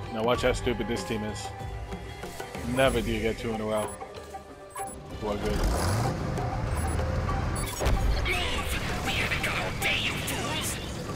Now watch how stupid this team is. Never do you get 2 in a row. Well, good. Move! We haven't got all day, you fools!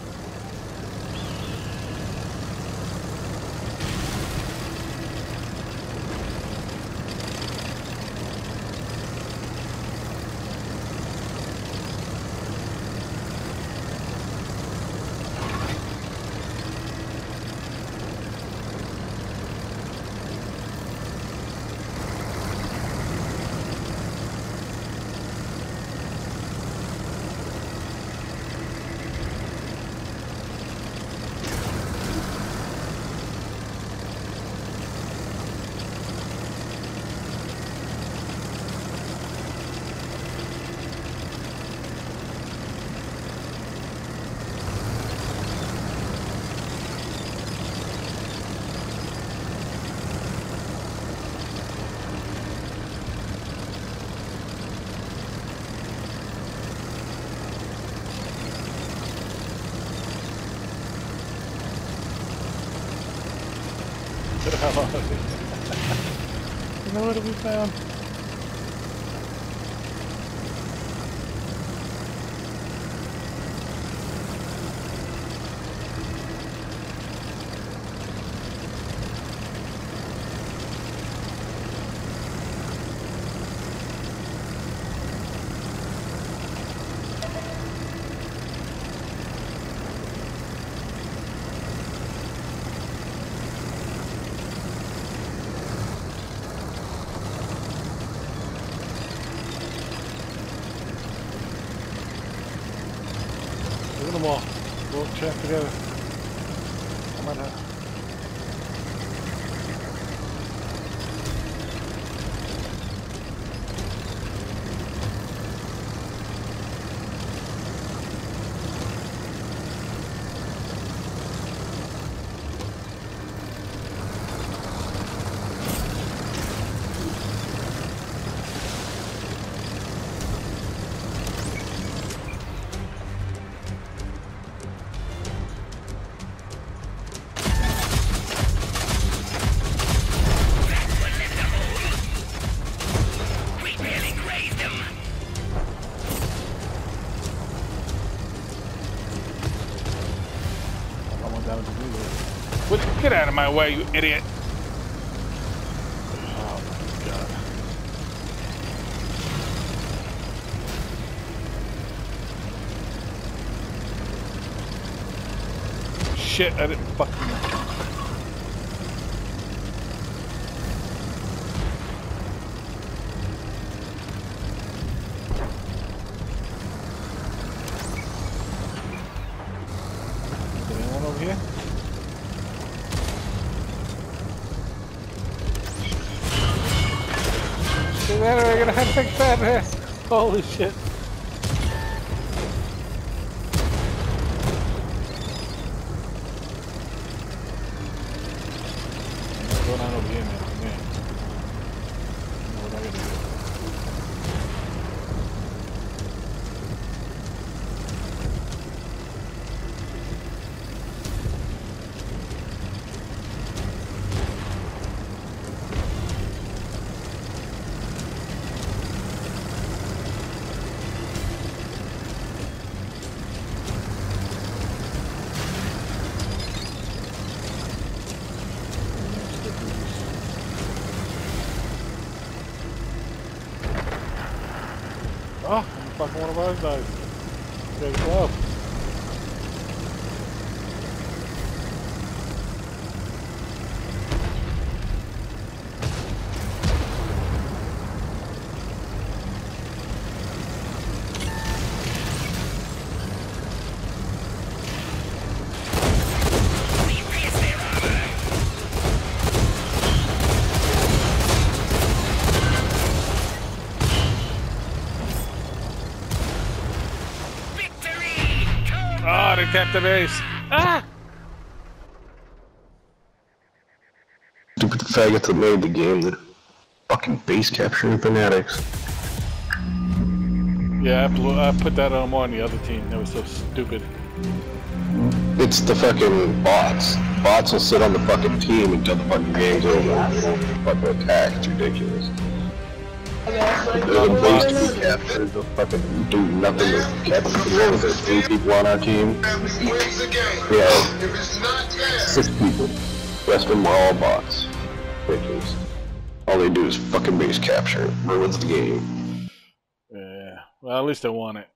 Get the hell out of here. You know what we found? Look at them all. We'll check together. Come on now. Get out of my way, you idiot! Oh my god. Shit, I didn't fucking... Is there anyone over here? We're gonna have to fix that, man. Holy shit. What's going on over here, man? Man. I know what I gotta do. Oh, fucking one of ours died. Take it off. Oh, they kept the base. Ah! Stupid faggots that made the game, the fucking base capturing fanatics. Yeah, I put that on the other team. That was so stupid. It's the fucking bots. Bots will sit on the fucking team until the fucking game's over. Fucking attack. It's ridiculous. They're the base to be captured. They'll fucking do nothing to capture. What was there, 3 people on our team? Yeah. 6 people. The rest of them are all bots. Ridiculous. All they do is fucking base capture. Ruins the game. Yeah. Well, at least I won it.